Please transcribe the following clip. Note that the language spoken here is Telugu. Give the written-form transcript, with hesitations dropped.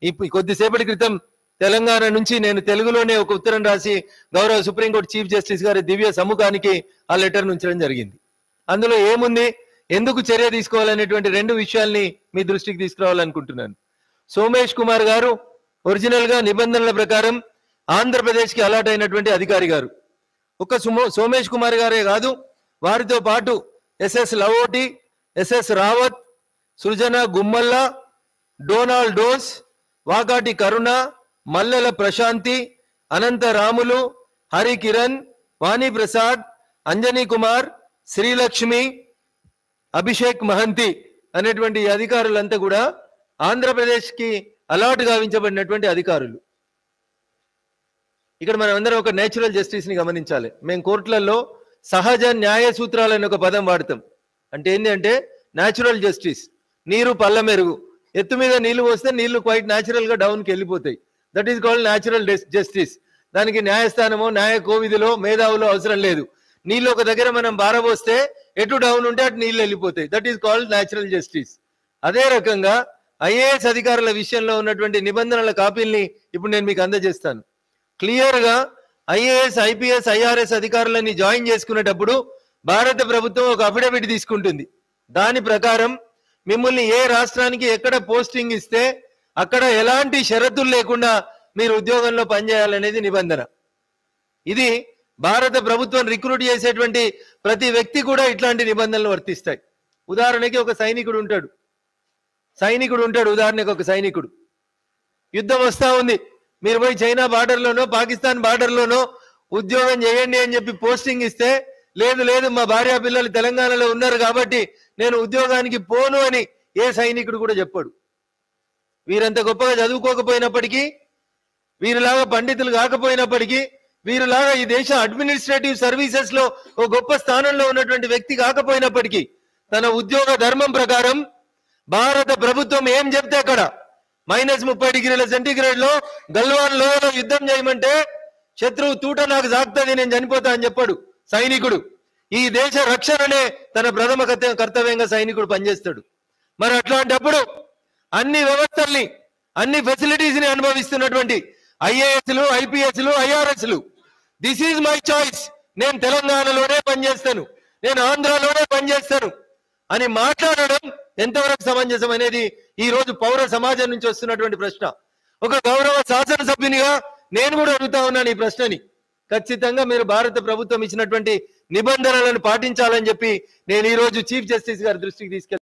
కొద్దిసేపటి క్రితం తెలంగాణ నుంచి నేను తెలుగులోనే ఒక ఉత్తరం రాసి గౌరవ సుప్రీంకోర్టు చీఫ్ జస్టిస్ గారి దివ్య సముఖానికి ఆ లెటర్ ఉంచడం జరిగింది. అందులో ఏముంది, ఎందుకు చర్య తీసుకోవాలనేటువంటి రెండు విషయాల్ని మీ దృష్టికి తీసుకురావాలనుకుంటున్నాను. సోమేష్ కుమార్ గారు ఒరిజినల్ గా నిబంధనల ప్రకారం ఆంధ్రప్రదేశ్ కి అలాట్ అయినటువంటి అధికారి గారు. ఒక సోమేష్ కుమార్ గారే కాదు, వారితో పాటు SS Lavoti, SS Rawat, Srujana Gummalla, Donald Dose, Vakati Karuna, Mallela Prashanthi, Anantha Ramulu, Hari Kiran, Vani Prasad, Anjani Kumar, Srilakshmi, Abhishek Mohanty అనేటువంటి అధికారులంతా కూడా ఆంధ్రప్రదేశ్ కి అలాట్ గావించబడినటువంటి అధికారులు. ఇక్కడ మనం అందరం ఒక నేచురల్ జస్టిస్ ని గమనించాలి. మేము కోర్టులలో సహజ న్యాయ సూత్రాలు అనే ఒక పదం వాడతాం. అంటే ఏంటి అంటే న్యాచురల్ జస్టిస్. నీరు పళ్ళ మెరుగు, ఎత్తు మీద నీళ్లు పోస్తే నీళ్లు క్వైట్ న్యాచురల్ గా డౌన్కి వెళ్ళిపోతాయి. That is called natural justice. దానికి న్యాయస్థానమో న్యాయ కోవిధిలో మేధావులో అవసరం లేదు. నీళ్ళు ఒక దగ్గర మనం బారబోస్తే ఎటు డౌన్ ఉంటే అటు నీళ్ళు వెళ్ళిపోతాయి. That is called natural justice. అదే రకంగా ఐఏఎస్ అధికారుల విషయంలో ఉన్నటువంటి నిబంధనల కాపీల్ని ఇప్పుడు నేను మీకు అందజేస్తాను. క్లియర్ గా ఐఏఎస్, ఐపీఎస్, ఐఆర్ఎస్ అధికారులని జాయిన్ చేసుకునేటప్పుడు భారత ప్రభుత్వం ఒక అఫిడవిట్ తీసుకుంటుంది. దాని ప్రకారం మిమ్మల్ని ఏ రాష్ట్రానికి ఎక్కడ పోస్టింగ్ ఇస్తే అక్కడ ఎలాంటి షరతులు లేకుండా మీరు ఉద్యోగంలో పనిచేయాలనేది నిబంధన. ఇది భారత ప్రభుత్వం రిక్రూట్ చేసేటువంటి ప్రతి వ్యక్తి కూడా ఇట్లాంటి నిబంధనలు వర్తిస్తాయి. ఉదాహరణకి ఒక సైనికుడు ఉంటాడు. ఉదాహరణకి ఒక సైనికుడు, యుద్ధం వస్తా ఉంది, మీరు పోయి చైనా బార్డర్లోనో పాకిస్తాన్ బార్డర్లోనో ఉద్యోగం చేయండి అని చెప్పి పోస్టింగ్ ఇస్తే, లేదు మా భార్య పిల్లలు తెలంగాణలో ఉన్నారు కాబట్టి నేను ఉద్యోగానికి పోను అని ఏ సైనికుడు కూడా చెప్పాడు. వీరంత గొప్పగా చదువుకోకపోయినప్పటికీ, వీరిలాగా పండితులు కాకపోయినప్పటికీ, వీరిలాగా ఈ దేశ అడ్మినిస్ట్రేటివ్ సర్వీసెస్ లో ఒక గొప్ప స్థానంలో ఉన్నటువంటి వ్యక్తి కాకపోయినప్పటికీ తన ఉద్యోగ ధర్మం ప్రకారం భారత ప్రభుత్వం ఏం చెప్తే అక్కడ -30°C లో గల్వాన్ లోయలో యుద్ధం చేయమంటే శత్రువు తూట నాకు జాగ్తది, నేను చనిపోతా అని చెప్పాడు సైనికుడు. ఈ దేశ రక్షణనే తన ప్రథమ కర్తవ్యంగా సైనికుడు పనిచేస్తాడు. మరి అట్లాంటప్పుడు అన్ని వ్యవస్థల్ని, అన్ని ఫెసిలిటీస్ ని అనుభవిస్తున్నటువంటి ఐఏఎస్లు, ఐపీఎస్లు, ఐఆర్ఎస్లు, దిస్ ఈజ్ మై చాయిస్, నేను తెలంగాణలోనే పనిచేస్తాను, నేను ఆంధ్రాలోనే పనిచేస్తాను అని మాట్లాడడం ఎంతవరకు సమంజసం అనేది ఈ రోజు పౌర సమాజం నుంచి వస్తున్నటువంటి ప్రశ్న. ఒక గౌరవ శాసనసభ్యునిగా నేను కూడా అడుగుతా ఉన్నాను ఈ ప్రశ్నని. ఖచ్చితంగా మీరు భారత ప్రభుత్వం ఇచ్చినటువంటి నిబంధనలను పాటించాలని చెప్పి నేను ఈ రోజు చీఫ్ జస్టిస్ గారి దృష్టికి తీసుకెళ్తాను.